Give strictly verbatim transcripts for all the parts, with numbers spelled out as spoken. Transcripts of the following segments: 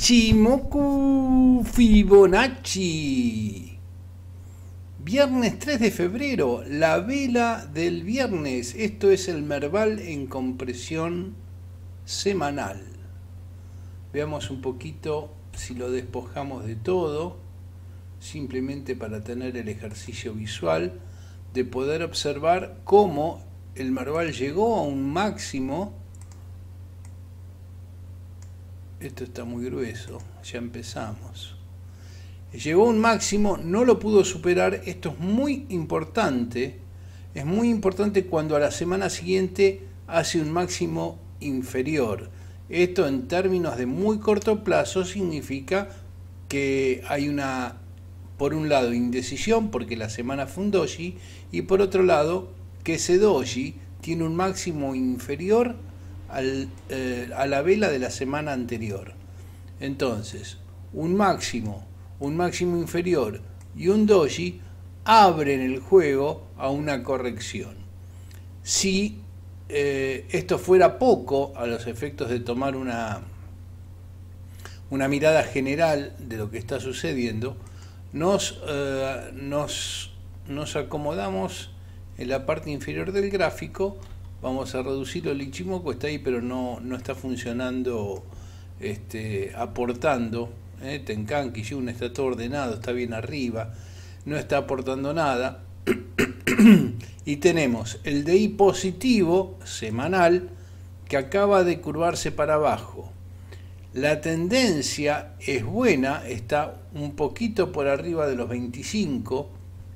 Ichimoku Fibonacci. Viernes tres de febrero, la vela del viernes. Esto es el Merval en compresión semanal. Veamos un poquito si lo despojamos de todo, simplemente para tener el ejercicio visual de poder observar cómo el Merval llegó a un máximo. Esto está muy grueso, ya empezamos. Llegó a un máximo, no lo pudo superar. Esto es muy importante. Es muy importante cuando a la semana siguiente hace un máximo inferior. Esto en términos de muy corto plazo significa que hay una, por un lado, indecisión porque la semana fue un doji, y por otro lado, que ese doji tiene un máximo inferior al, eh, a la vela de la semana anterior. Entonces, un máximo, un máximo inferior y un doji abren el juego a una corrección. Si eh, esto fuera poco a los efectos de tomar una, una mirada general de lo que está sucediendo, nos, eh, nos, nos acomodamos en la parte inferior del gráfico. Vamos a reducirlo. El Ichimoku está ahí, pero no, no está funcionando, este, aportando. ¿eh? Tenkan Kijun está todo ordenado, está bien arriba, no está aportando nada. Y tenemos el D I positivo semanal que acaba de curvarse para abajo. La tendencia es buena, está un poquito por arriba de los veinticinco.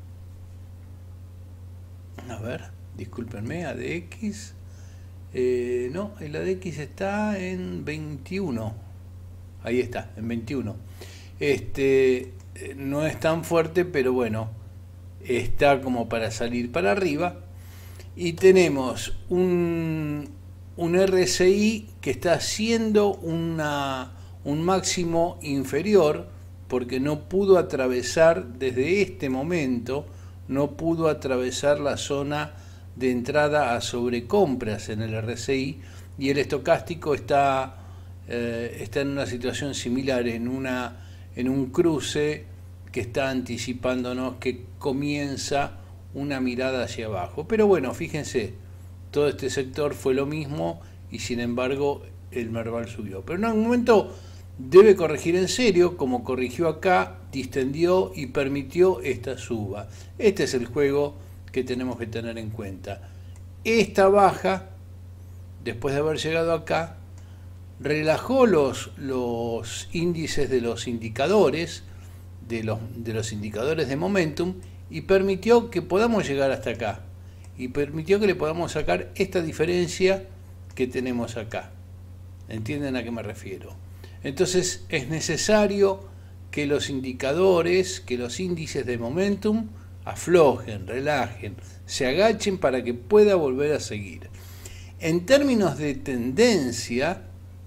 A ver. Discúlpenme, A D X, eh, no, el A D X está en veintiuno, ahí está, en veintiuno. Este, no es tan fuerte, pero bueno, está como para salir para arriba. Y tenemos un, un R S I que está haciendo una, un máximo inferior, porque no pudo atravesar desde este momento, no pudo atravesar la zona de entrada a sobrecompras en el R S I, y el estocástico está, eh, está en una situación similar, en, una, en un cruce que está anticipándonos que comienza una mirada hacia abajo. Pero bueno, fíjense, todo este sector fue lo mismo y sin embargo el Merval subió. Pero en algún momento debe corregir en serio, como corrigió acá, distendió y permitió esta suba. Este es el juego que tenemos que tener en cuenta. Esta baja, después de haber llegado acá, relajó los, los índices de los indicadores, de los, de los indicadores de momentum, y permitió que podamos llegar hasta acá. Y permitió que le podamos sacar esta diferencia que tenemos acá. ¿Entienden a qué me refiero? Entonces es necesario que los indicadores, que los índices de momentum, aflojen, relajen, se agachen para que pueda volver a seguir. En términos de tendencia,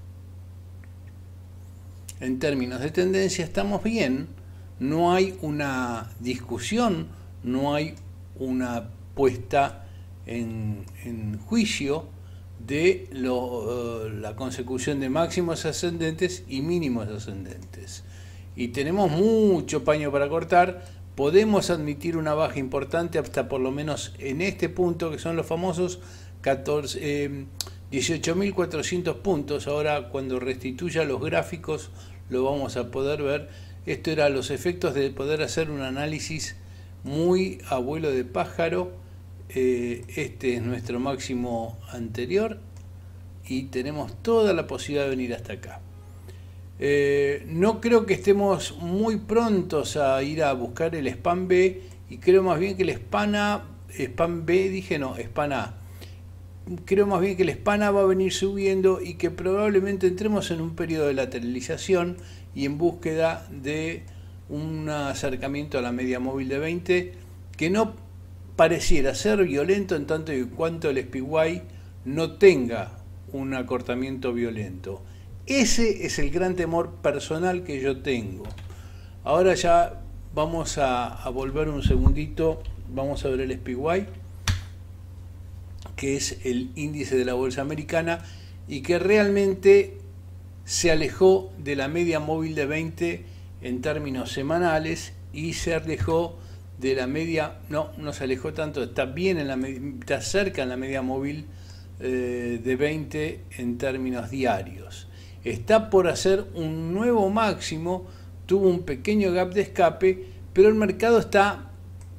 en términos de tendencia estamos bien, no hay una discusión, no hay una puesta en, en juicio de lo, uh, la consecución de máximos ascendentes y mínimos ascendentes. Y tenemos mucho paño para cortar. Podemos admitir una baja importante hasta por lo menos en este punto, que son los famosos eh, dieciocho mil cuatrocientos puntos. Ahora, cuando restituya los gráficos, lo vamos a poder ver. Esto era los efectos de poder hacer un análisis muy a vuelo de pájaro. Eh, este es nuestro máximo anterior y tenemos toda la posibilidad de venir hasta acá. Eh, no creo que estemos muy prontos a ir a buscar el Spam B, y creo más bien que el Spam A, Spam B dije no, Spam A, creo más bien que el Spam A va a venir subiendo y que probablemente entremos en un periodo de lateralización y en búsqueda de un acercamiento a la media móvil de veinte que no pareciera ser violento en tanto y cuanto el S P Y no tenga un acortamiento violento. Ese es el gran temor personal que yo tengo. Ahora ya vamos a, a volver un segundito, vamos a ver el S P Y, que es el índice de la bolsa americana y que realmente se alejó de la media móvil de veinte en términos semanales y se alejó de la media, no, no se alejó tanto, está bien en la está cerca en la media móvil eh, de veinte en términos diarios. Está por hacer un nuevo máximo, tuvo un pequeño gap de escape, pero el mercado está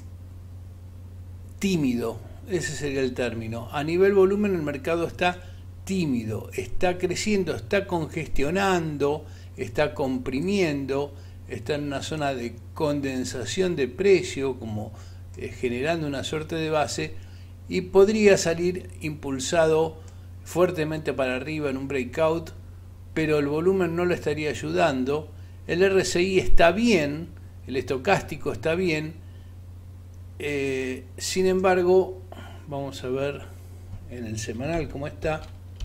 tímido, ese sería el término. A nivel volumen el mercado está tímido, está creciendo, está congestionando, está comprimiendo, está en una zona de condensación de precio, como eh, generando una suerte de base, y podría salir impulsado fuertemente para arriba en un breakout, pero el volumen no lo estaría ayudando. El R S I está bien, el estocástico está bien, eh, sin embargo, vamos a ver en el semanal cómo está.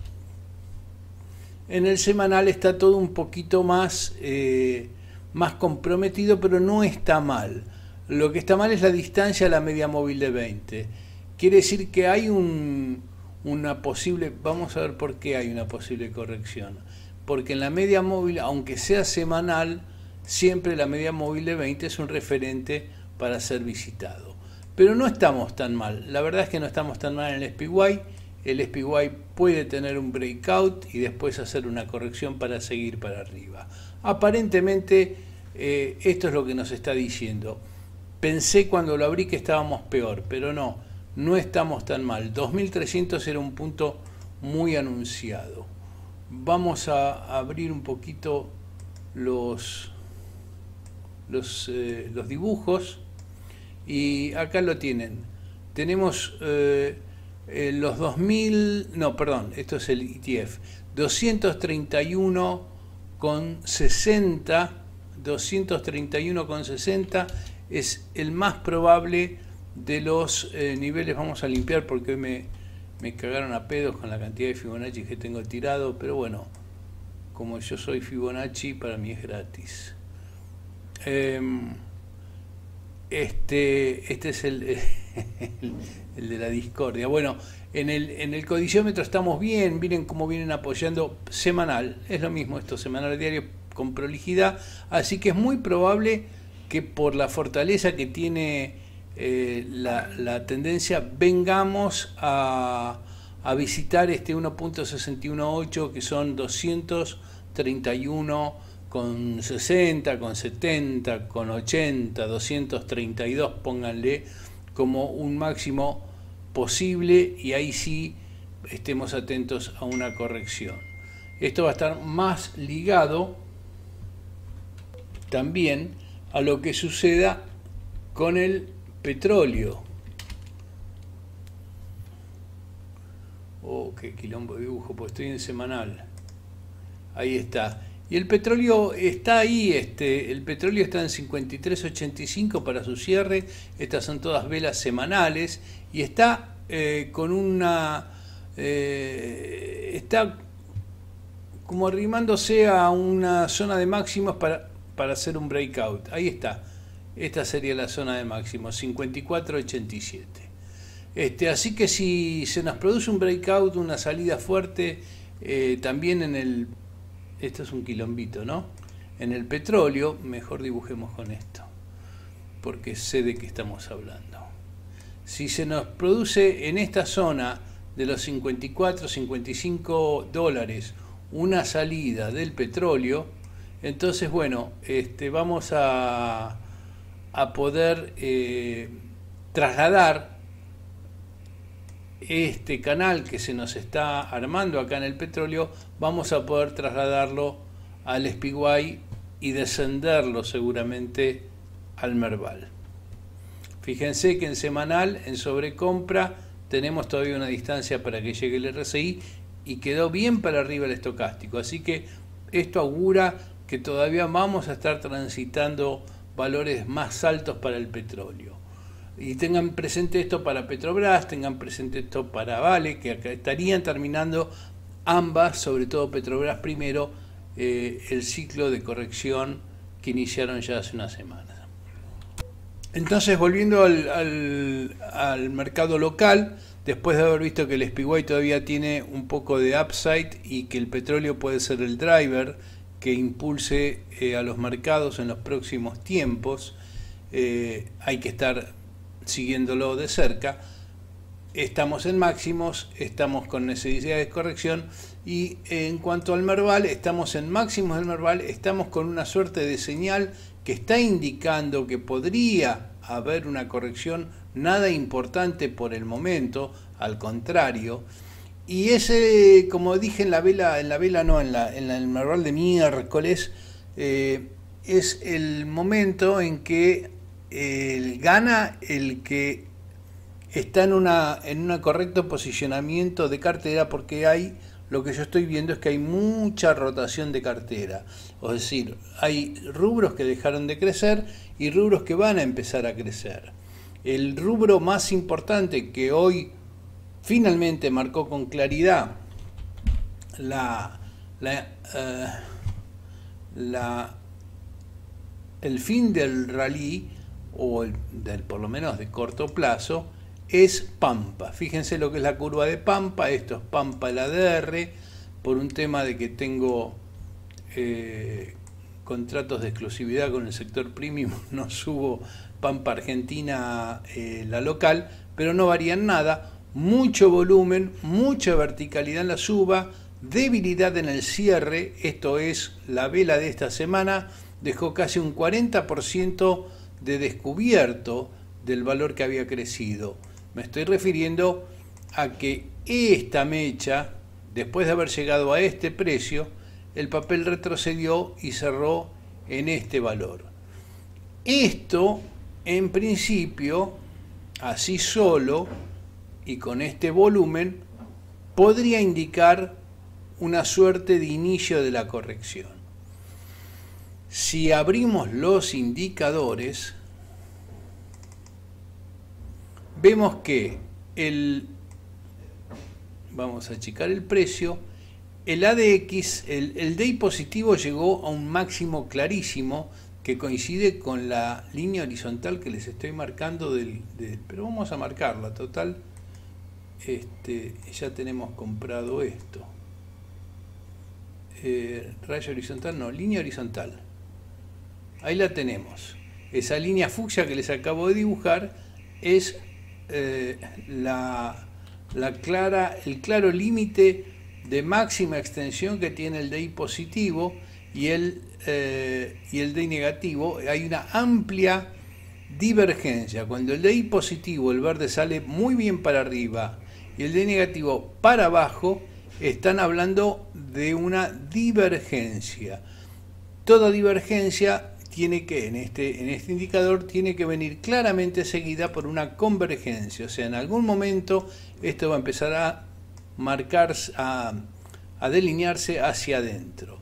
En el semanal está todo un poquito más... Eh, más comprometido, pero no está mal. Lo que está mal es la distancia a la media móvil de veinte. Quiere decir que hay un, una posible, vamos a ver por qué hay una posible corrección. Porque en la media móvil, aunque sea semanal, siempre la media móvil de veinte es un referente para ser visitado. Pero no estamos tan mal. La verdad es que no estamos tan mal en el S P Y. El S P Y puede tener un breakout y después hacer una corrección para seguir para arriba. Aparentemente eh, esto es lo que nos está diciendo. Pensé cuando lo abrí que estábamos peor, pero no, no estamos tan mal. dos mil trescientos era un punto muy anunciado. Vamos a abrir un poquito los, los, eh, los dibujos y acá lo tienen. Tenemos eh, eh, los dos mil, no, perdón, esto es el E T F, doscientos treinta y uno con sesenta, doscientos treinta y uno con sesenta es el más probable de los eh, niveles. Vamos a limpiar porque hoy me, me cagaron a pedos con la cantidad de Fibonacci que tengo tirado, pero bueno, como yo soy Fibonacci, para mí es gratis. Eh, este, este es el, el, el de la discordia. Bueno, en el, en el codiciómetro estamos bien, miren cómo vienen apoyando semanal, es lo mismo esto, semanal diario con prolijidad, así que es muy probable que por la fortaleza que tiene eh, la, la tendencia vengamos a, a visitar este uno punto sesenta y uno ocho, que son doscientos treinta y uno con sesenta, con setenta, con ochenta, doscientos treinta y dos, pónganle como un máximo posible, y ahí sí estemos atentos a una corrección. Esto va a estar más ligado también a lo que suceda con el petróleo. Oh, qué quilombo de dibujo, pues estoy en semanal. Ahí está. Y el petróleo está ahí, este, el petróleo está en cincuenta y tres ochenta y cinco para su cierre. Estas son todas velas semanales y está eh, con una eh, está como arrimándose a una zona de máximos para, para hacer un breakout. Ahí está. Esta sería la zona de máximos, cincuenta y cuatro ochenta y siete. Este, así que si se nos produce un breakout, una salida fuerte, eh, también en el... Esto es un quilombito, ¿no? En el petróleo, mejor dibujemos con esto, porque sé de qué estamos hablando. Si se nos produce en esta zona de los cincuenta y cuatro cincuenta y cinco dólares una salida del petróleo, entonces, bueno, este, vamos a, a poder eh, trasladar este canal que se nos está armando acá en el petróleo, vamos a poder trasladarlo al S P Y y descenderlo seguramente al Merval. Fíjense que en semanal, en sobrecompra, tenemos todavía una distancia para que llegue el R S I y quedó bien para arriba el estocástico, así que esto augura que todavía vamos a estar transitando valores más altos para el petróleo. Y tengan presente esto para Petrobras, tengan presente esto para Vale, que acá estarían terminando ambas, sobre todo Petrobras primero, eh, el ciclo de corrección que iniciaron ya hace unas semanas. Entonces, volviendo al, al, al mercado local, después de haber visto que el S P Y todavía tiene un poco de upside y que el petróleo puede ser el driver que impulse eh, a los mercados en los próximos tiempos, eh, hay que estar siguiéndolo de cerca. Estamos en máximos, estamos con necesidad de corrección, y en cuanto al Merval, estamos en máximos del Merval, estamos con una suerte de señal que está indicando que podría haber una corrección, nada importante por el momento, al contrario. Y ese, como dije en la vela, en la vela no, en la, en la, en el Merval de miércoles, eh, es el momento en que eh, gana el que está en una en un correcto posicionamiento de cartera, porque hay, lo que yo estoy viendo es que hay mucha rotación de cartera, es decir, hay rubros que dejaron de crecer y rubros que van a empezar a crecer. El rubro más importante que hoy finalmente marcó con claridad la, la, uh, la el fin del rally, o el, del, por lo menos de corto plazo, es Pampa. Fíjense lo que es la curva de Pampa. Esto es Pampa el A D R, por un tema de que tengo eh, contratos de exclusividad con el sector premium, no subo Pampa Argentina, eh, la local, pero no varían nada. Mucho volumen, mucha verticalidad en la suba, debilidad en el cierre. Esto es la vela de esta semana, dejó casi un cuarenta por ciento de descubierto del valor que había crecido. Me estoy refiriendo a que esta mecha, después de haber llegado a este precio, el papel retrocedió y cerró en este valor. Esto, en principio, así solo y con este volumen, podría indicar una suerte de inicio de la corrección. Si abrimos los indicadores, vemos que el, vamos a achicar el precio, el A D X, el, el D I positivo llegó a un máximo clarísimo que coincide con la línea horizontal que les estoy marcando del, del pero vamos a marcarla, total, este, ya tenemos comprado esto. Eh, raya horizontal, no, línea horizontal. Ahí la tenemos. Esa línea fucsia que les acabo de dibujar es eh, la, la clara, el claro límite de máxima extensión que tiene el D I positivo y el, eh, y el D I negativo. Hay una amplia divergencia. Cuando el D I positivo, el verde, sale muy bien para arriba y el D I negativo para abajo, están hablando de una divergencia. Toda divergencia tiene que, en este, en este indicador, tiene que venir claramente seguida por una convergencia. O sea, en algún momento esto va a empezar a marcarse, a, a delinearse hacia adentro.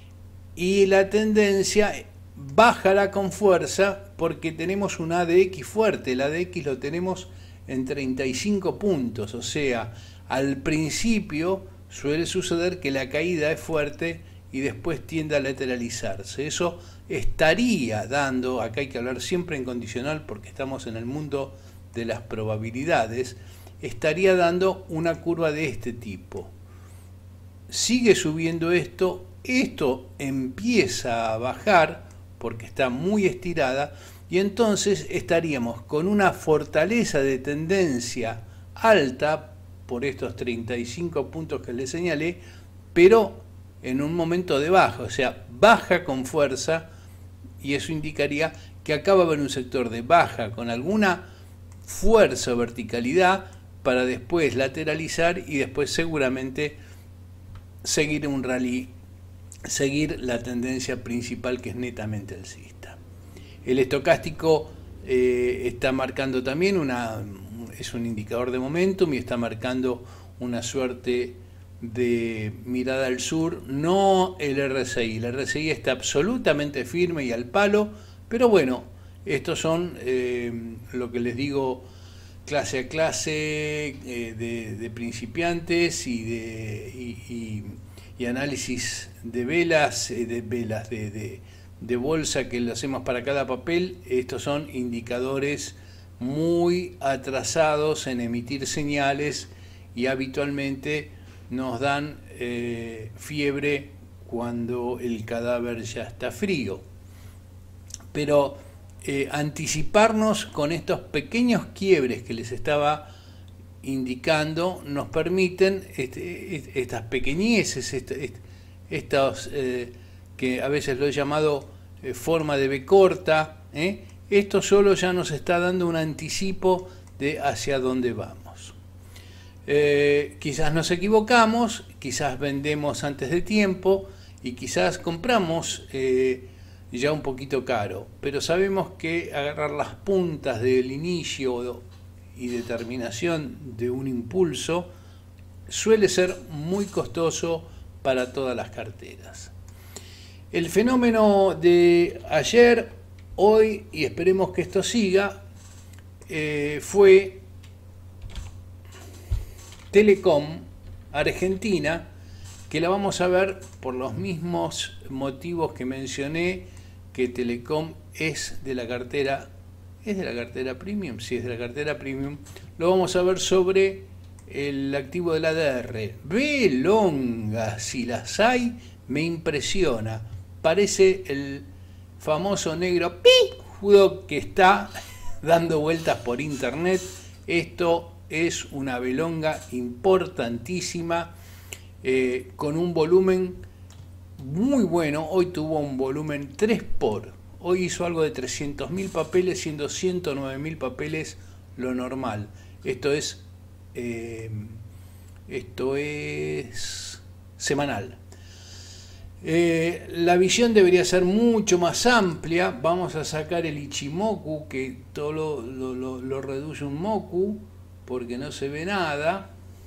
Y la tendencia bajará con fuerza porque tenemos un A D X fuerte. El A D X lo tenemos en treinta y cinco puntos. O sea, al principio suele suceder que la caída es fuerte y después tiende a lateralizarse. Eso estaría dando, acá hay que hablar siempre en condicional porque estamos en el mundo de las probabilidades, estaría dando una curva de este tipo. Sigue subiendo esto, esto empieza a bajar porque está muy estirada y entonces estaríamos con una fortaleza de tendencia alta por estos treinta y cinco puntos que les señalé, pero en un momento de baja, o sea, baja con fuerza, y eso indicaría que acá va a haber un sector de baja con alguna fuerza o verticalidad para después lateralizar y después seguramente seguir un rally, seguir la tendencia principal que es netamente alcista. El estocástico eh, está marcando también una, es un indicador de momentum y está marcando una suerte de mirada al sur, no el R S I. El R S I está absolutamente firme y al palo, pero bueno, estos son eh, lo que les digo, clase a clase eh, de, de principiantes y de y, y, y análisis de velas, eh, de velas de, de, de bolsa que lo hacemos para cada papel. Estos son indicadores muy atrasados en emitir señales y habitualmente nos dan eh, fiebre cuando el cadáver ya está frío. Pero eh, anticiparnos con estos pequeños quiebres que les estaba indicando nos permiten este, estas pequeñeces, este, estos eh, que a veces lo he llamado eh, forma de B corta, ¿eh? Esto solo ya nos está dando un anticipo de hacia dónde vamos. Eh, quizás nos equivocamos, quizás vendemos antes de tiempo y quizás compramos eh, ya un poquito caro, pero sabemos que agarrar las puntas del inicio y determinación de un impulso suele ser muy costoso para todas las carteras. El fenómeno de ayer, hoy, y esperemos que esto siga, eh, fue Telecom Argentina, que la vamos a ver por los mismos motivos que mencioné, que Telecom es de la cartera, es de la cartera Premium, sí es de la cartera Premium, lo vamos a ver sobre el activo del A D R. Belonga, si las hay, me impresiona, parece el famoso negro pijudo que está dando vueltas por internet. Esto es una belonga importantísima, eh, con un volumen muy bueno. Hoy tuvo un volumen tres por, hoy hizo algo de trescientos mil papeles, siendo ciento nueve mil papeles lo normal. Esto es eh, esto es semanal. Eh, la visión debería ser mucho más amplia. Vamos a sacar el Ichimoku, que todo lo, lo, lo, lo reduce un Moku, porque no se ve nada.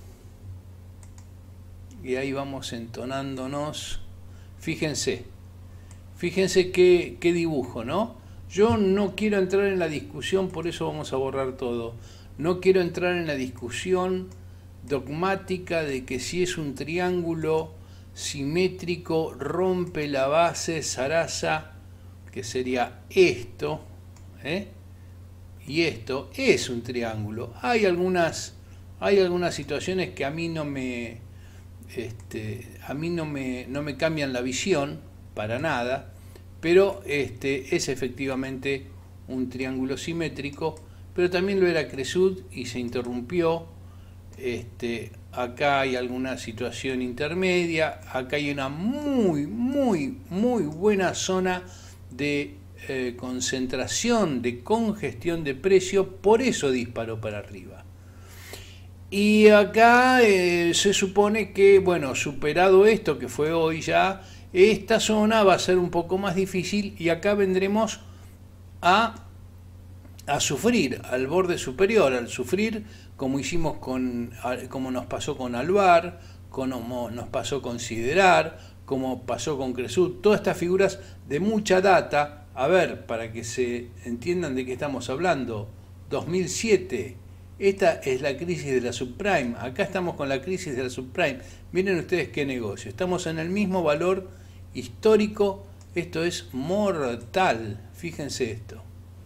Y ahí vamos entonándonos. Fíjense, fíjense qué, qué dibujo, ¿no? Yo no quiero entrar en la discusión, por eso vamos a borrar todo. No quiero entrar en la discusión dogmática de que si es un triángulo simétrico rompe la base zaraza, que sería esto, ¿eh? Y esto es un triángulo. Hay algunas, hay algunas situaciones que a mí no me, este, a mí no me, no me cambian la visión para nada, pero este es efectivamente un triángulo simétrico, pero también lo era Cresud y se interrumpió. Este, acá hay alguna situación intermedia, acá hay una muy, muy, muy buena zona de eh, concentración, de congestión de precio, por eso disparó para arriba. Y acá eh, se supone que, bueno, superado esto que fue hoy ya, esta zona va a ser un poco más difícil y acá vendremos a, a sufrir al borde superior, al sufrir como hicimos con, como nos pasó con Alvar, como nos pasó con Siderar, como pasó con Cresud, todas estas figuras de mucha data. A ver, para que se entiendan de qué estamos hablando, dos mil siete, esta es la crisis de la subprime, acá estamos con la crisis de la subprime, miren ustedes qué negocio, estamos en el mismo valor histórico, esto es mortal, fíjense esto,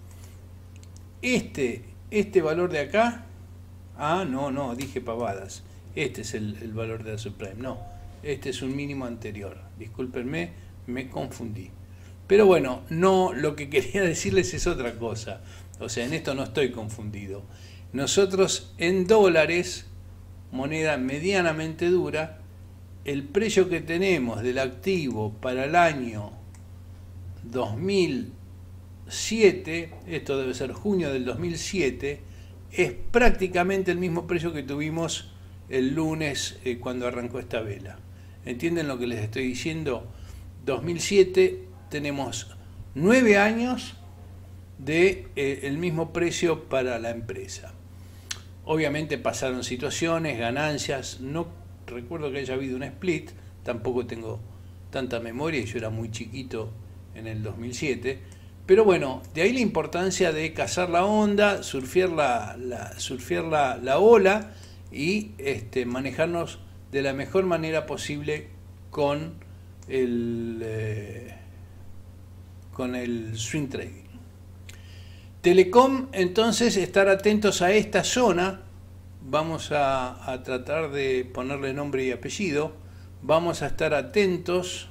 este, este valor de acá, ah, no, no, dije pavadas. Este es el, el valor de la subprime. No, este es un mínimo anterior. Discúlpenme, me confundí. Pero bueno, no, lo que quería decirles es otra cosa. O sea, en esto no estoy confundido. Nosotros en dólares, moneda medianamente dura, el precio que tenemos del activo para el año dos mil siete, esto debe ser junio del dos mil siete, es prácticamente el mismo precio que tuvimos el lunes eh, cuando arrancó esta vela. ¿Entienden lo que les estoy diciendo? dos mil siete tenemos nueve años de eh, el mismo precio para la empresa. Obviamente pasaron situaciones, ganancias, no recuerdo que haya habido un split, tampoco tengo tanta memoria, yo era muy chiquito en el dos mil siete, pero bueno, de ahí la importancia de cazar la onda, surfear la, la, surfear la, la ola y este, manejarnos de la mejor manera posible con el, eh, con el swing trading. Telecom, entonces, estar atentos a esta zona. Vamos a, a tratar de ponerle nombre y apellido. Vamos a estar atentos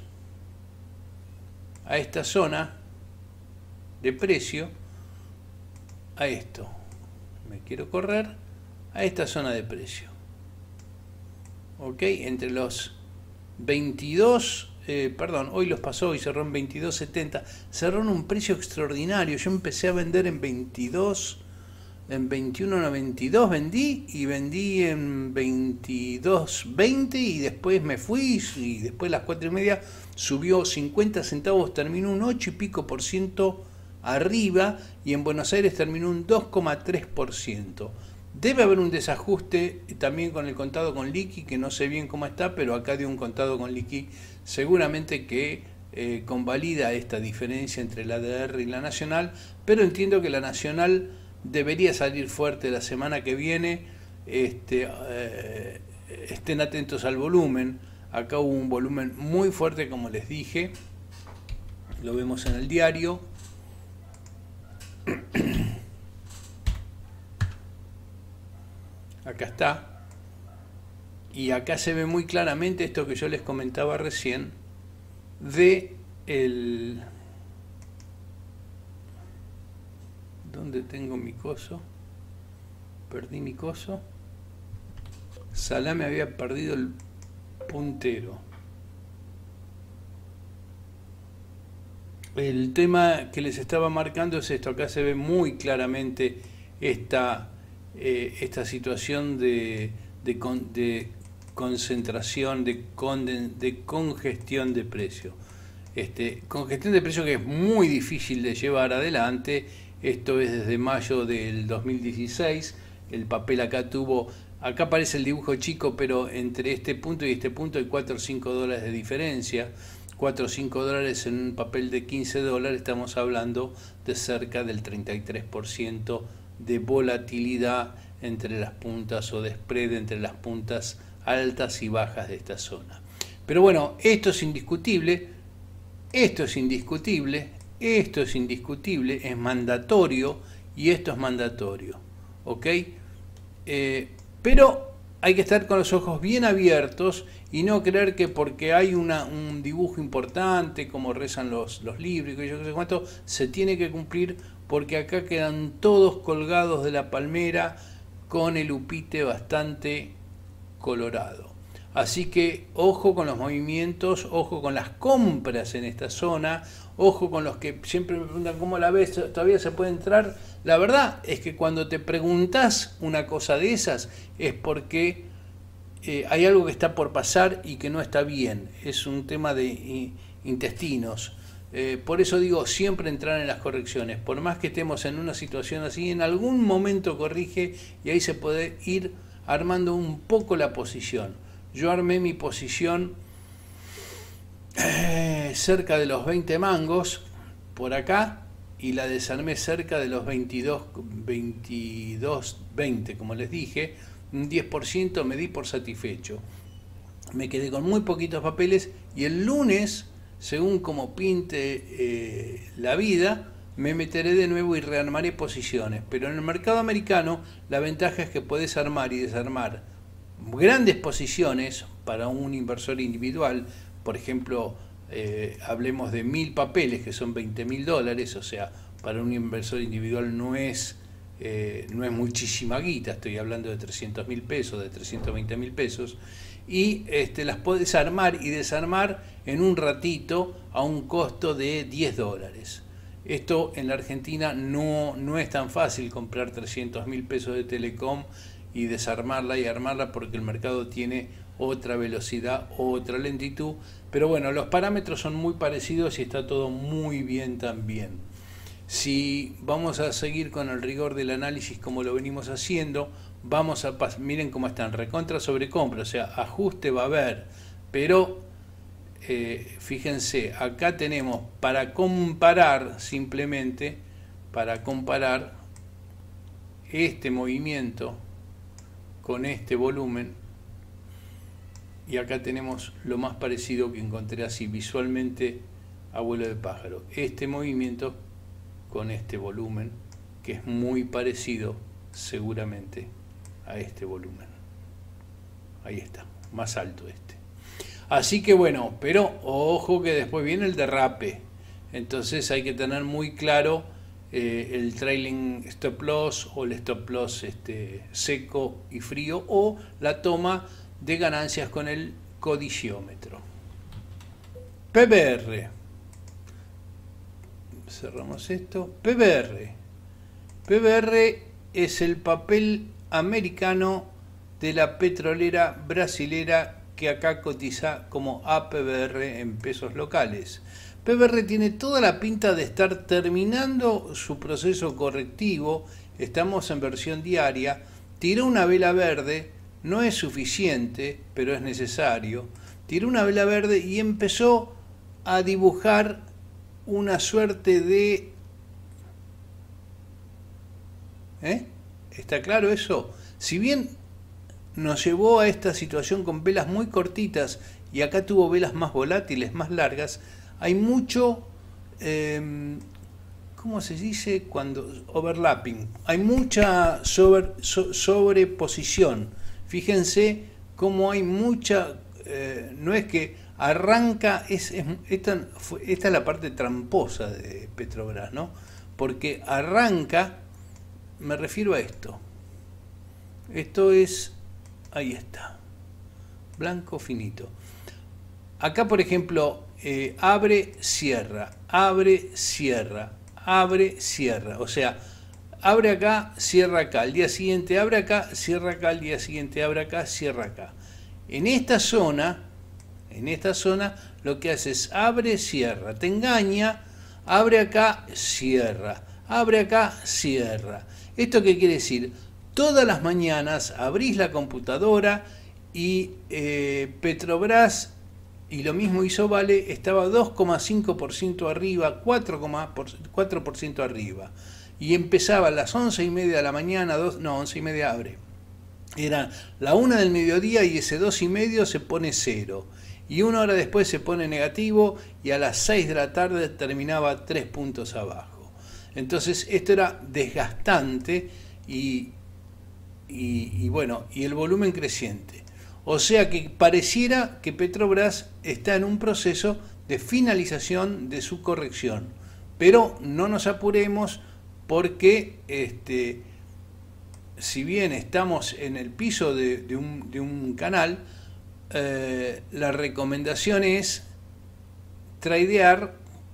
a esta zona de precio, a esto. Me quiero correr a esta zona de precio. Ok, entre los veintidós, eh, perdón, hoy los pasó y cerró en veintidós setenta. Cerró en un precio extraordinario. Yo empecé a vender en veintidós. En veintiuno noventa y dos vendí y vendí en veintidós veinte y después me fui y después a las cuatro y media subió cincuenta centavos, terminó un ocho y pico por ciento arriba y en Buenos Aires terminó un dos coma tres por ciento. Debe haber un desajuste también con el contado con liqui, que no sé bien cómo está, pero acá dio un contado con liqui seguramente que eh, convalida esta diferencia entre la A D R y la Nacional, pero entiendo que la Nacional debería salir fuerte la semana que viene. Este, eh, estén atentos al volumen. Acá hubo un volumen muy fuerte, como les dije. Lo vemos en el diario. Acá está. Y acá se ve muy claramente esto que yo les comentaba recién de el... ¿Dónde tengo mi coso? Perdí mi coso. Salame había perdido el puntero. El tema que les estaba marcando es esto. Acá se ve muy claramente esta, eh, esta situación de, de, con, de concentración, de, conden, de congestión de precio. Este, congestión de precio que es muy difícil de llevar adelante. Esto es desde mayo del dos mil dieciséis. El papel acá tuvo, acá aparece el dibujo chico, pero entre este punto y este punto hay cuatro o cinco dólares de diferencia. cuatro o cinco dólares en un papel de quince dólares, estamos hablando de cerca del treinta y tres por ciento de volatilidad entre las puntas o de spread entre las puntas altas y bajas de esta zona. Pero bueno, esto es indiscutible, esto es indiscutible. Esto es indiscutible, es mandatorio y esto es mandatorio, ¿ok? Eh, pero hay que estar con los ojos bien abiertos y no creer que porque hay una, un dibujo importante, como rezan los, los libros, y yo no sé cuánto, se tiene que cumplir, porque acá quedan todos colgados de la palmera con el upite bastante colorado. Así que ojo con los movimientos, ojo con las compras en esta zona, ojo con los que siempre me preguntan cómo la ves, todavía se puede entrar. La verdad es que cuando te preguntas una cosa de esas es porque eh, hay algo que está por pasar y que no está bien. Es un tema de eh, intestinos. Eh, por eso digo, siempre entrar en las correcciones. Por más que estemos en una situación así, en algún momento corrige y ahí se puede ir armando un poco la posición. Yo armé mi posición eh, cerca de los veinte mangos por acá y la desarmé cerca de los veintidós, veintidós, veinte, como les dije, un diez por ciento me di por satisfecho. Me quedé con muy poquitos papeles y el lunes, según como pinte eh, la vida, me meteré de nuevo y rearmaré posiciones. Pero en el mercado americano la ventaja es que podés armar y desarmar grandes posiciones para un inversor individual. Por ejemplo, eh, hablemos de mil papeles que son veinte mil dólares, o sea, para un inversor individual no es, eh, no es muchísima guita, estoy hablando de trescientos mil pesos, de trescientos veinte mil pesos, y este, las podés armar y desarmar en un ratito a un costo de diez dólares. Esto en la Argentina no, no es tan fácil comprar trescientos mil pesos de Telecom y desarmarla y armarla, porque el mercado tiene otra velocidad, otra lentitud, pero bueno, los parámetros son muy parecidos y está todo muy bien también. Si vamos a seguir con el rigor del análisis como lo venimos haciendo, vamos a miren cómo están, recontra sobre compra, o sea, ajuste va a haber, pero eh, fíjense, acá tenemos para comparar, simplemente para comparar este movimiento con este volumen, y acá tenemos lo más parecido que encontré así visualmente a vuelo de pájaro, este movimiento con este volumen que es muy parecido seguramente a este volumen. Ahí está, más alto este. Así que bueno, pero ojo que después viene el derrape. Entonces hay que tener muy claro eh, el trailing stop loss o el stop loss este, seco y frío, o la toma de ganancias con el codiciómetro. P B R. Cerramos esto. P B R. P B R es el papel americano de la petrolera brasilera, que acá cotiza como A P B R en pesos locales. P B R tiene toda la pinta de estar terminando su proceso correctivo. Estamos en versión diaria. Tiró una vela verde, no es suficiente, pero es necesario. Tiró una vela verde y empezó a dibujar una suerte de... ¿Eh? ¿Está claro eso? Si bien nos llevó a esta situación con velas muy cortitas y acá tuvo velas más volátiles, más largas, hay mucho, eh, ¿cómo se dice? Cuando overlapping, hay mucha sobre, so, sobreposición. Fíjense cómo hay mucha, eh, no es que arranca, es, es, esta, esta es la parte tramposa de Petrobras, ¿no? Porque arranca, me refiero a esto, esto es, ahí está, blanco finito. Acá, por ejemplo, eh, abre, cierra, abre, cierra, abre, cierra. O sea, abre acá, cierra acá. Al día siguiente abre acá, cierra acá. Al día siguiente abre acá, cierra acá. En esta zona, en esta zona, lo que hace es abre, cierra. Te engaña, abre acá, cierra. Abre acá, cierra. ¿Esto qué quiere decir? Todas las mañanas abrís la computadora y eh, Petrobras, y lo mismo hizo Vale, estaba dos coma cinco por ciento arriba, cuatro por ciento arriba. Y empezaba a las once y media de la mañana, dos, no, once y media abre. Era la una del mediodía y ese dos y medio se pone cero. Y una hora después se pone negativo y a las seis de la tarde terminaba tres puntos abajo. Entonces esto era desgastante y, y, y bueno, y el volumen creciente. O sea que pareciera que Petrobras está en un proceso de finalización de su corrección. Pero no nos apuremos porque este, si bien estamos en el piso de, de, un, de un canal, eh, la recomendación es tradear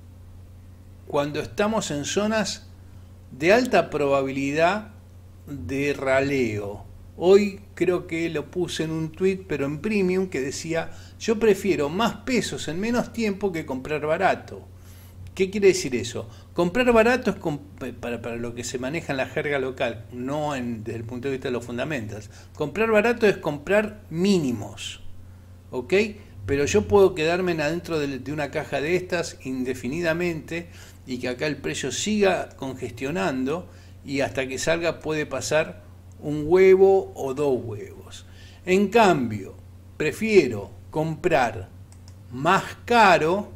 cuando estamos en zonas de alta probabilidad de raleo. Hoy creo que lo puse en un tweet, pero en premium, que decía: yo prefiero más pesos en menos tiempo que comprar barato. ¿Qué quiere decir eso? Comprar barato es comp para, para lo que se maneja en la jerga local, no en, desde el punto de vista de los fundamentals. Comprar barato es comprar mínimos, ¿ok? Pero yo puedo quedarme adentro de, de una caja de estas indefinidamente y que acá el precio siga congestionando y hasta que salga puede pasar un huevo o dos huevos. En cambio, prefiero comprar más caro,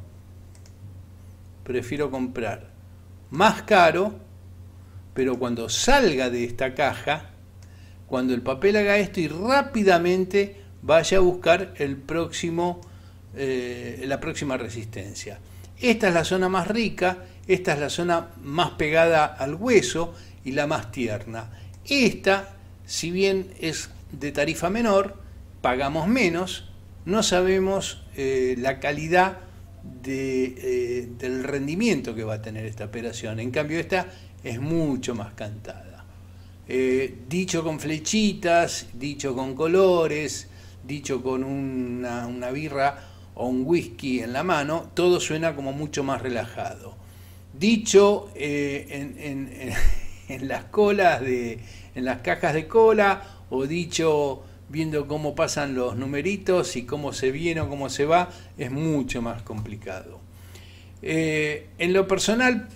prefiero comprar más caro, pero cuando salga de esta caja, cuando el papel haga esto y rápidamente vaya a buscar el próximo, eh, la próxima resistencia. Esta es la zona más rica, esta es la zona más pegada al hueso y la más tierna. Esta, si bien es de tarifa menor, pagamos menos, no sabemos eh, la calidad de, eh, del rendimiento que va a tener esta operación. En cambio, esta es mucho más cantada. Eh, dicho con flechitas, dicho con colores, dicho con una, una birra o un whisky en la mano, todo suena como mucho más relajado. Dicho eh, en, en, en, en las colas de... en las cajas de cola, o dicho viendo cómo pasan los numeritos y cómo se viene o cómo se va, es mucho más complicado. Eh, en lo personal,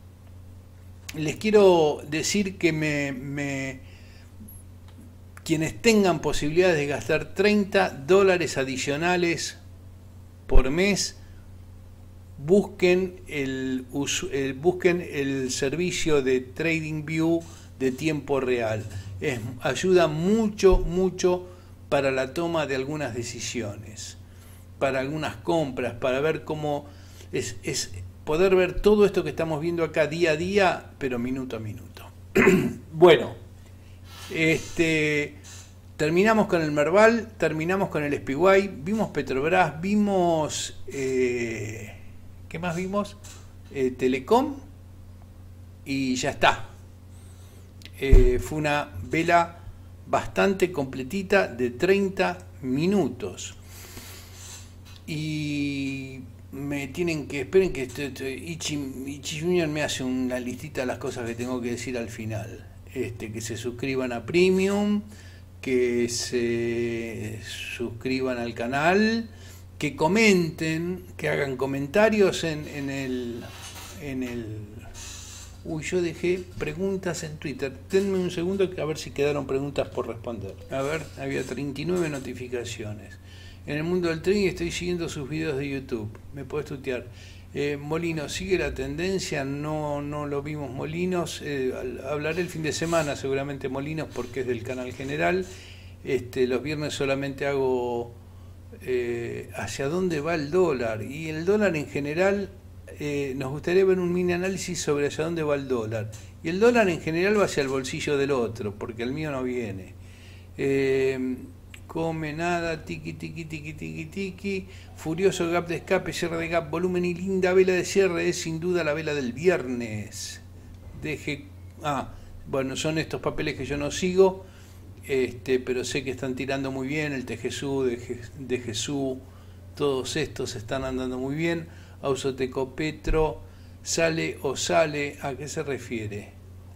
les quiero decir que me, me, quienes tengan posibilidades de gastar treinta dólares adicionales por mes, busquen el, el, busquen el servicio de TradingView de tiempo real. Es, ayuda mucho, mucho para la toma de algunas decisiones, para algunas compras, para ver cómo es, es poder ver todo esto que estamos viendo acá día a día, pero minuto a minuto. Bueno, este, terminamos con el Merval, terminamos con el S P Y, vimos Petrobras, vimos, eh, ¿qué más vimos? Eh, Telecom, y ya está. Eh, fue una vela bastante completita de treinta minutos. Y me tienen que, esperen que estoy, estoy, Ichi, Ichi Junior me hace una listita de las cosas que tengo que decir al final. Este, que se suscriban a Premium, que se suscriban al canal, que comenten, que hagan comentarios en, en el en el uy, yo dejé preguntas en Twitter. Denme un segundo a ver si quedaron preguntas por responder. A ver, había treinta y nueve notificaciones. En el mundo del trading estoy siguiendo sus videos de YouTube. Me podés tutear. Eh, Molinos, ¿sigue la tendencia? No, no lo vimos Molinos. Eh, hablaré el fin de semana seguramente Molinos porque es del canal general. Este, los viernes solamente hago eh, hacia dónde va el dólar. Y el dólar en general, eh, nos gustaría ver un mini análisis sobre hacia dónde va el dólar. Y el dólar en general va hacia el bolsillo del otro, porque el mío no viene. Eh, come nada, tiki tiki tiki tiki tiki, furioso gap de escape, cierre de gap, volumen y linda vela de cierre, es sin duda la vela del viernes. Deje, ah, bueno, son estos papeles que yo no sigo, este, pero sé que están tirando muy bien, el T G S U, de, de Jesús, todos estos están andando muy bien. Ausoteco Petro, sale o sale, ¿a qué se refiere?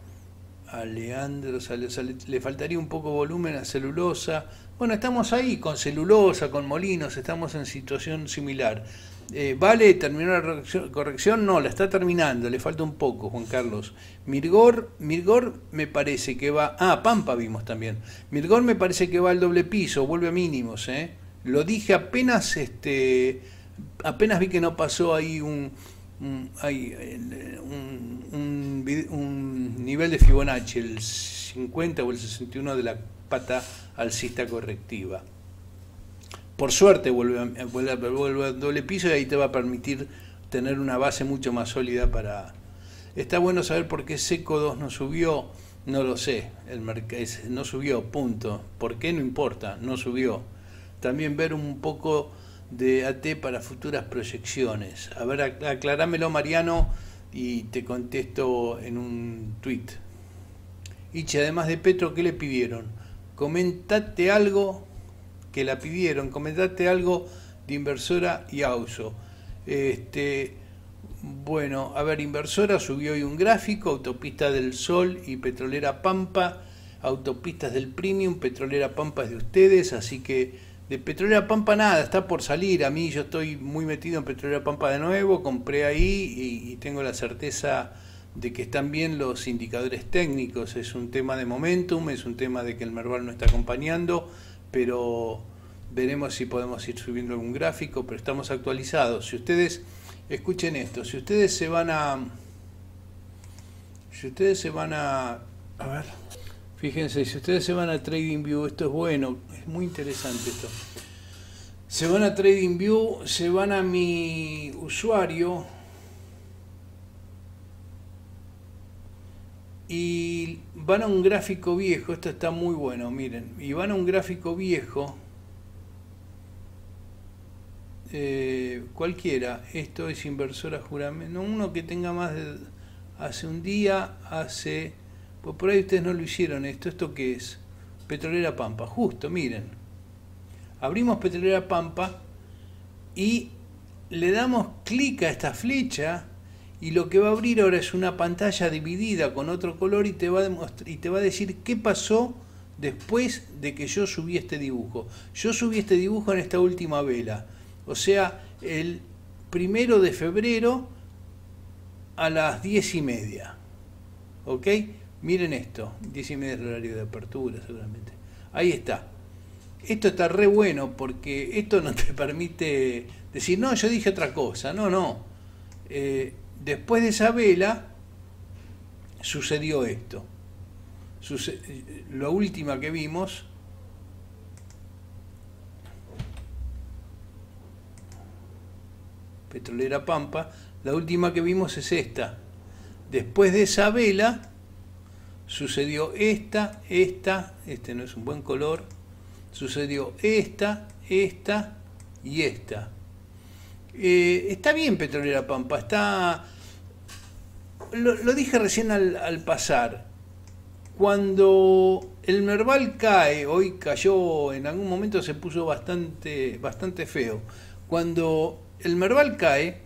A Leandro, sale, sale, le faltaría un poco volumen a celulosa. Bueno, estamos ahí con celulosa, con Molinos, estamos en situación similar. Eh, ¿Vale? ¿Terminó la corrección? No, la está terminando, le falta un poco, Juan Carlos. Mirgor, Mirgor me parece que va... Ah, Pampa vimos también. Mirgor me parece que va al doble piso, vuelve a mínimos, ¿eh? Lo dije apenas, este, apenas vi que no pasó ahí un... Un, hay, un, un, un nivel de Fibonacci, el cincuenta o el sesenta y uno de la pata alcista correctiva. Por suerte vuelve a, vuelve, a, vuelve a doble piso y ahí te va a permitir tener una base mucho más sólida para... Está bueno saber por qué Seco dos no subió, no lo sé, el mercado no subió, punto. ¿Por qué? No importa, no subió. También ver un poco de A T para futuras proyecciones. A ver, aclarámelo, Mariano, y te contesto en un tweet. Ichi, además de Petro, ¿qué le pidieron? Comentate algo que la pidieron, comentate algo de Inversora y Auso. Este, bueno, a ver, Inversora subió hoy un gráfico, Autopista del Sol y Petrolera Pampa, Autopistas del Premium, Petrolera Pampa es de ustedes, así que de Petrolera Pampa nada, está por salir. A mí yo estoy muy metido en Petrolera Pampa de nuevo, compré ahí y, y tengo la certeza de que están bien los indicadores técnicos. Es un tema de momentum, es un tema de que el Merval no está acompañando, pero veremos si podemos ir subiendo algún gráfico, pero estamos actualizados. Si ustedes, escuchen esto, si ustedes se van a... Si ustedes se van a... A ver... Fíjense, si ustedes se van a TradingView, esto es bueno, es muy interesante esto. Se van a TradingView, se van a mi usuario y van a un gráfico viejo, esto está muy bueno, miren, y van a un gráfico viejo, eh, cualquiera, esto es Inversora Juramento, uno que tenga más de hace un día, hace... Pues por ahí ustedes no lo hicieron esto. ¿Esto qué es? Petrolera Pampa. Justo, miren. Abrimos Petrolera Pampa y le damos clic a esta flecha y lo que va a abrir ahora es una pantalla dividida con otro color y te va a demostrar, y te va a decir qué pasó después de que yo subí este dibujo. Yo subí este dibujo en esta última vela. O sea, el primero de febrero a las diez y media. ¿Ok? Miren esto, diez y media es el horario de apertura seguramente. Ahí está. Esto está re bueno porque esto no te permite decir, no, yo dije otra cosa. No, no. Eh, después de esa vela sucedió esto. Suce la última que vimos, Petrolera Pampa, la última que vimos es esta. Después de esa vela sucedió esta, esta, este no es un buen color, sucedió esta, esta y esta. Eh, está bien Petrolera Pampa, está... Lo, lo dije recién al, al pasar. Cuando el Merval cae, hoy cayó, en algún momento se puso bastante, bastante feo. Cuando el Merval cae,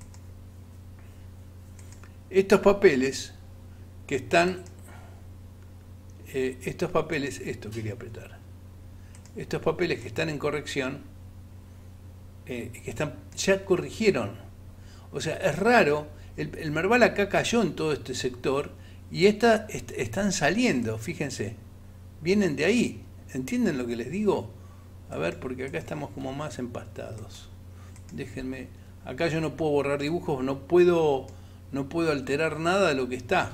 estos papeles que están, eh, estos papeles, esto quería apretar, estos papeles que están en corrección, eh, que están, ya corrigieron. O sea, es raro, el, el Merval acá cayó en todo este sector y esta, est, están saliendo, fíjense, vienen de ahí. ¿Entienden lo que les digo? A ver, porque acá estamos como más empastados. Déjenme, acá yo no puedo borrar dibujos, no puedo, no puedo alterar nada de lo que está.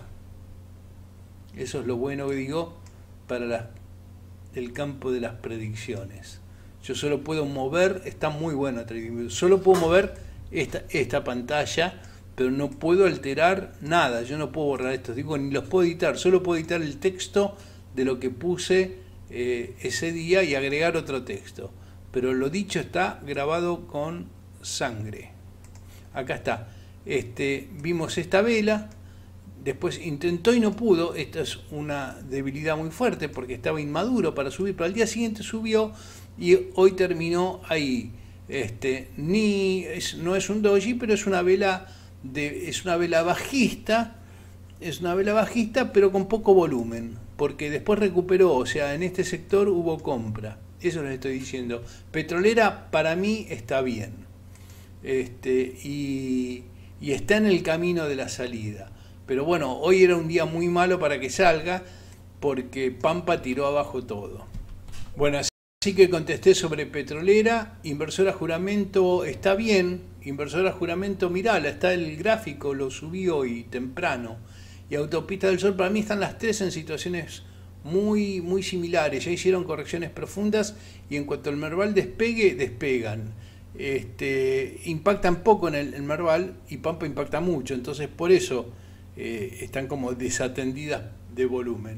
Eso es lo bueno que digo para la, el campo de las predicciones. Yo solo puedo mover, está muy bueno, solo puedo mover esta, esta pantalla, pero no puedo alterar nada. Yo no puedo borrar estos dibujos, ni los puedo editar, solo puedo editar el texto de lo que puse eh, ese día y agregar otro texto. Pero lo dicho está grabado con sangre. Acá está. Este, vimos esta vela, después intentó y no pudo. Esta es una debilidad muy fuerte porque estaba inmaduro para subir, pero al día siguiente subió y hoy terminó ahí. Este, ni es, no es un doji, pero es una vela de, es una vela bajista, es una vela bajista, pero con poco volumen, porque después recuperó, o sea, en este sector hubo compra. Eso les estoy diciendo. Petrolera para mí está bien. Este, y, y está en el camino de la salida. Pero bueno, hoy era un día muy malo para que salga, porque Pampa tiró abajo todo. Bueno, así que contesté sobre Petrolera. Inversora Juramento está bien. Inversora Juramento, mirala, está el gráfico, lo subí hoy temprano. Y Autopista del Sol, para mí están las tres en situaciones muy, muy similares. Ya hicieron correcciones profundas y en cuanto el Merval despegue, despegan. Este, impactan poco en el, el Merval y Pampa impacta mucho, entonces por eso eh, están como desatendidas de volumen.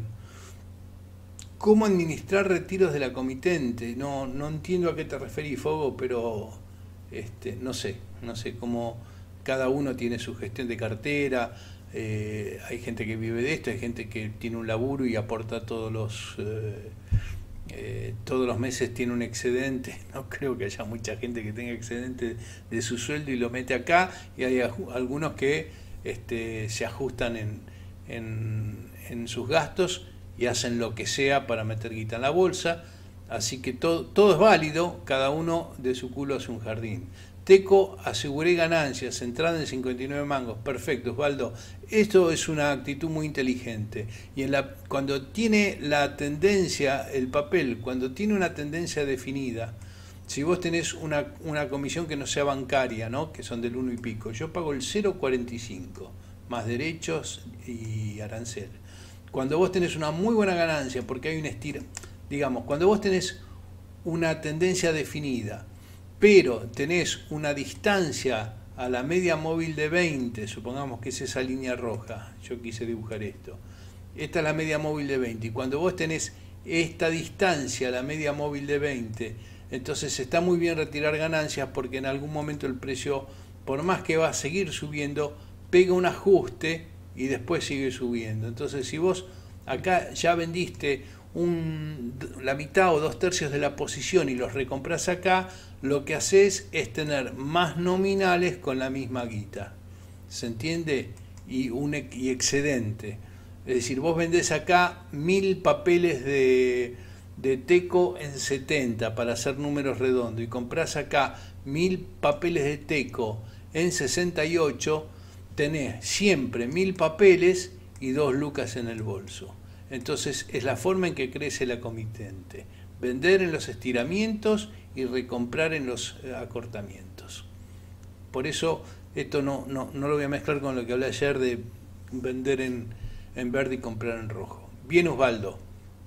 ¿Cómo administrar retiros de la comitente? No, no entiendo a qué te referís, Fogo, pero este, no sé, no sé cómo cada uno tiene su gestión de cartera. Eh, hay gente que vive de esto, hay gente que tiene un laburo y aporta todos los eh, eh, todos los meses tiene un excedente. No creo que haya mucha gente que tenga excedente de su sueldo y lo mete acá, y hay algunos que este, se ajustan en, en, en sus gastos y hacen lo que sea para meter guita en la bolsa. Así que todo, todo es válido, cada uno de su culo hace un jardín. Teco, aseguré ganancias, entrada en cincuenta y nueve mangos. Perfecto, Osvaldo. Esto es una actitud muy inteligente. Y en la, cuando tiene la tendencia, el papel, cuando tiene una tendencia definida, si vos tenés una, una comisión que no sea bancaria, ¿no?, que son del uno y pico, yo pago el cero coma cuarenta y cinco, más derechos y arancel. Cuando vos tenés una muy buena ganancia, porque hay un estira, digamos, cuando vos tenés una tendencia definida, pero tenés una distancia a la media móvil de veinte, supongamos que es esa línea roja, yo quise dibujar esto, esta es la media móvil de veinte, y cuando vos tenés esta distancia a la media móvil de veinte, entonces está muy bien retirar ganancias, porque en algún momento el precio, por más que va a seguir subiendo, pega un ajuste y después sigue subiendo. Entonces si vos acá ya vendiste un, la mitad o dos tercios de la posición y los recompras acá, lo que haces es tener más nominales con la misma guita, ¿se entiende? Y un y excedente. Es decir, vos vendés acá mil papeles de, de Teco en setenta para hacer números redondos, y comprás acá mil papeles de Teco en sesenta y ocho, tenés siempre mil papeles y dos lucas en el bolso. Entonces es la forma en que crece la comitente: vender en los estiramientos y recomprar en los acortamientos. Por eso Esto no, no, no lo voy a mezclar con lo que hablé ayer de vender en, en verde y comprar en rojo. Bien, Osvaldo.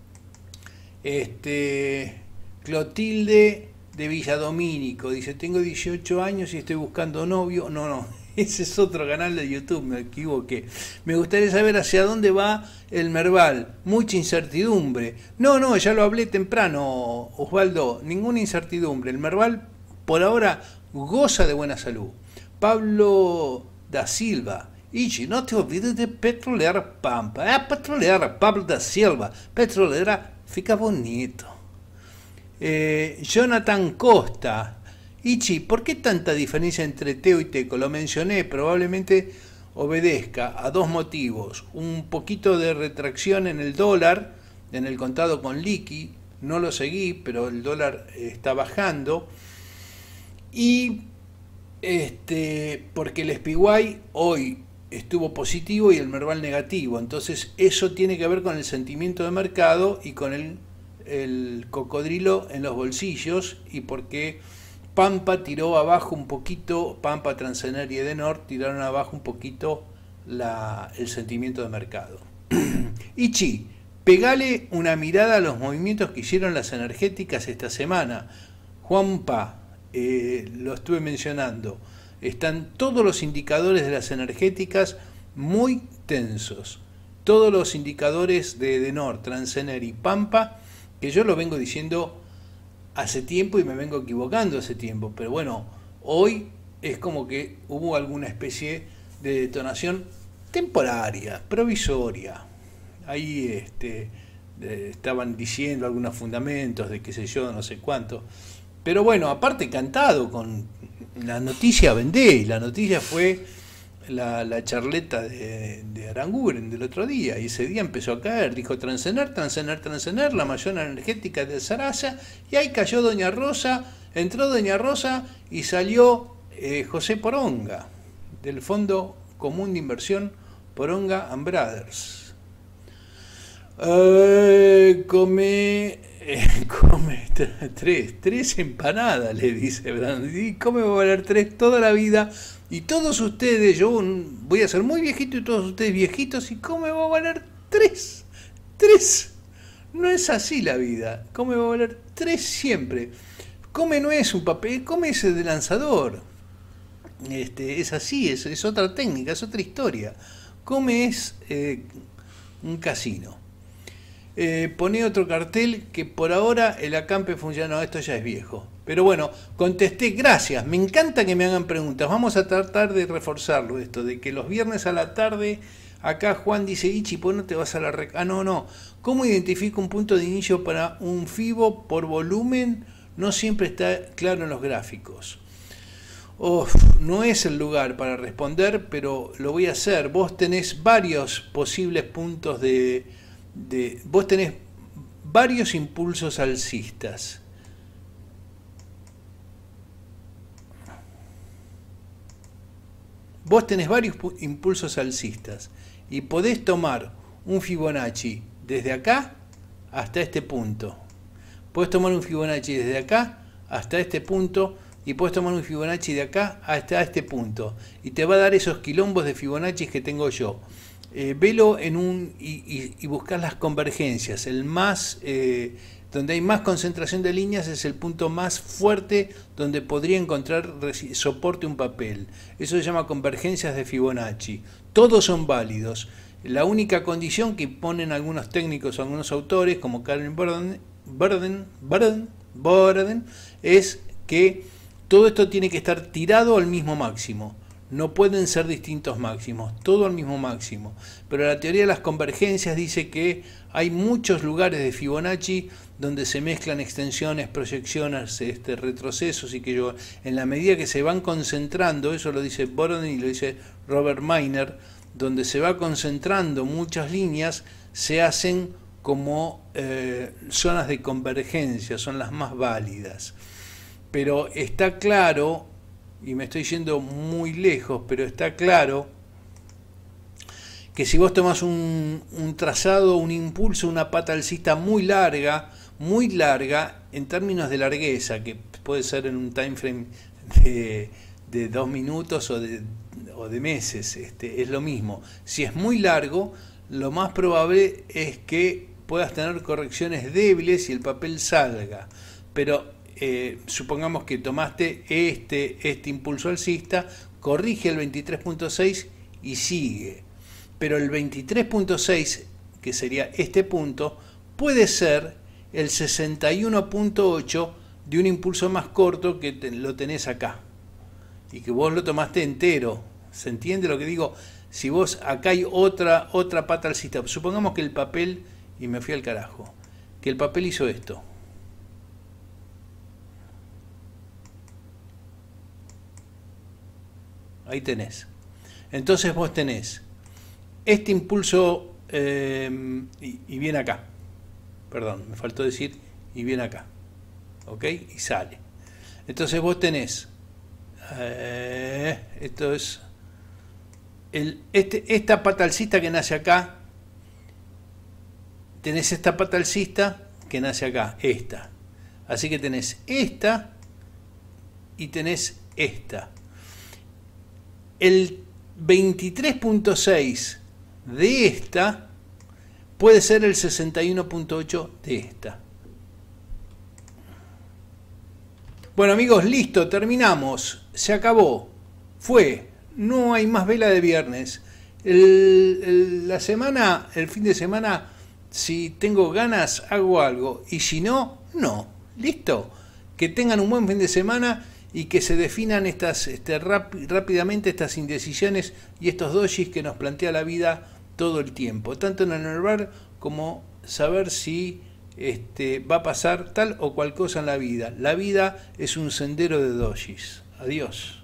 Este, Clotilde de Villadomínico dice, tengo dieciocho años y estoy buscando novio. No, no, ese es otro canal de YouTube, me equivoqué. Me gustaría saber hacia dónde va el Merval. Mucha incertidumbre. No, no, ya lo hablé temprano, Osvaldo. Ninguna incertidumbre. El Merval por ahora goza de buena salud. Pablo da Silva. Ichi, no te olvides de Petrolera Pampa. Ah, Petrolera, Pablo da Silva. Petrolera, fica bonito. Eh, Jonathan Costa. Ichi, ¿por qué tanta diferencia entre Teo y Teco? Lo mencioné, probablemente obedezca a dos motivos. Un poquito de retracción en el dólar, en el contado con liqui. No lo seguí, pero el dólar está bajando. Y este, porque el Spiguay hoy estuvo positivo y el Merval negativo, entonces eso tiene que ver con el sentimiento de mercado y con el, el cocodrilo en los bolsillos, y porque Pampa tiró abajo un poquito, Pampa, Transener y Edenor tiraron abajo un poquito la, el sentimiento de mercado. Ichi, pegale una mirada a los movimientos que hicieron las energéticas esta semana. Juanpa, Eh, lo estuve mencionando, están todos los indicadores de las energéticas muy tensos, todos los indicadores de Edenor, Transener y Pampa, que yo lo vengo diciendo hace tiempo y me vengo equivocando hace tiempo, pero bueno, hoy es como que hubo alguna especie de detonación temporaria, provisoria. Ahí este, eh, estaban diciendo algunos fundamentos de qué sé yo, no sé cuánto. Pero bueno, aparte cantado, con la noticia vendé, y la noticia fue la, la charleta de, de Aranguren del otro día, y ese día empezó a caer, dijo Transener, Transener, Transener, la mayor energética de Sarasa, y ahí cayó Doña Rosa, entró Doña Rosa y salió eh, José Poronga, del Fondo Común de Inversión Poronga and Brothers. Eh, come... Eh, come tres, tres empanadas, le dice Brandon. Y come va a valer tres toda la vida. Y todos ustedes, yo voy a ser muy viejito y todos ustedes viejitos, y come va a valer tres. Tres. No es así la vida. Come va a valer tres siempre. Come no es un papel, come es de lanzador. Este, es así, es, es otra técnica, es otra historia. Come es eh, un casino. Eh, pone otro cartel que por ahora el acampe funciona. No, esto ya es viejo. Pero bueno, contesté, gracias. Me encanta que me hagan preguntas. Vamos a tratar de reforzarlo esto, de que los viernes a la tarde, acá Juan dice, Ichi, pues no te vas a la rec... Ah, no, no. ¿Cómo identifico un punto de inicio para un FIBO por volumen? No siempre está claro en los gráficos. Oh, no es el lugar para responder, pero lo voy a hacer. Vos tenés varios posibles puntos de... de vos tenés varios impulsos alcistas. Vos tenés varios impulsos alcistas y podés tomar un Fibonacci desde acá hasta este punto. Podés tomar un Fibonacci desde acá hasta este punto y podés tomar un Fibonacci de acá hasta este punto. Y te va a dar esos quilombos de Fibonacci que tengo yo. Eh, velo en un y, y, y buscar las convergencias. El más eh, donde hay más concentración de líneas es el punto más fuerte donde podría encontrar soporte un papel. Eso se llama convergencias de Fibonacci. Todos son válidos. La única condición que ponen algunos técnicos o algunos autores, como Karen Borden, Borden, Borden, Borden, es que todo esto tiene que estar tirado al mismo máximo. No pueden ser distintos máximos, todo al mismo máximo. Pero la teoría de las convergencias dice que hay muchos lugares de Fibonacci donde se mezclan extensiones, proyecciones, este, retrocesos, y que yo, en la medida que se van concentrando, eso lo dice Borden y lo dice Robert Miner, donde se va concentrando muchas líneas, se hacen como eh, zonas de convergencia, son las más válidas. Pero está claro, y me estoy yendo muy lejos, pero está claro que si vos tomás un, un trazado, un impulso, una pata alcista muy larga, muy larga, en términos de largueza, que puede ser en un time frame de, de dos minutos o de, o de meses, este, es lo mismo. Si es muy largo, lo más probable es que puedas tener correcciones débiles y el papel salga. Pero eh, supongamos que tomaste este, este impulso alcista, corrige el veintitrés punto seis y sigue. Pero el veintitrés punto seis, que sería este punto, puede ser el sesenta y uno punto ocho de un impulso más corto que te, lo tenés acá. Y que vos lo tomaste entero. ¿Se entiende lo que digo? Si vos, acá hay otra, otra pata alcista. Supongamos que el papel, y me fui al carajo, que el papel hizo esto. Ahí tenés. Entonces vos tenés este impulso, eh, y, y viene acá. Perdón, me faltó decir, y viene acá. ¿Ok? Y sale. Entonces vos tenés, eh, esto es, el, este, esta pata alcista que nace acá, tenés esta pata alcista que nace acá, esta. Así que tenés esta y tenés esta. El veintitrés punto seis de esta puede ser el sesenta y uno punto ocho de esta. Bueno amigos, listo, terminamos. Se acabó. Fue. No hay más vela de viernes. El, el, la semana, el fin de semana, si tengo ganas, hago algo. Y si no, no. ¿Listo? Que tengan un buen fin de semana y que se definan estas, este, rap, rápidamente estas indecisiones y estos dojis que nos plantea la vida todo el tiempo. Tanto en el nervar como saber si este, va a pasar tal o cual cosa en la vida. La vida es un sendero de dojis. Adiós.